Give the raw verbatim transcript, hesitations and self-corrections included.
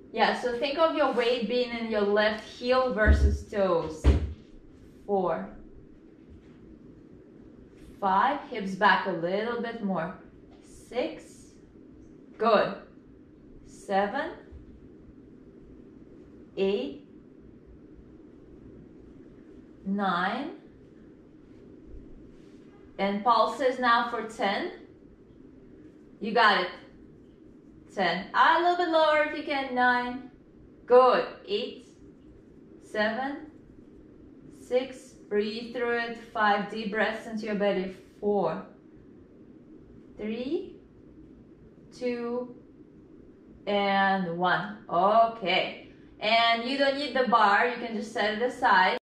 Yeah, so think of your weight being in your left heel versus toes. Four. Five, hips back a little bit more. Six. Good. Seven. Eight. Nine. And pulses now for ten. You got it. ten. Ah, a little bit lower if you can. nine. Good. eight. seven. six. Breathe through it. five. Deep breaths into your belly. four. three. two. And one. Okay. And you don't need the bar. You can just set it aside.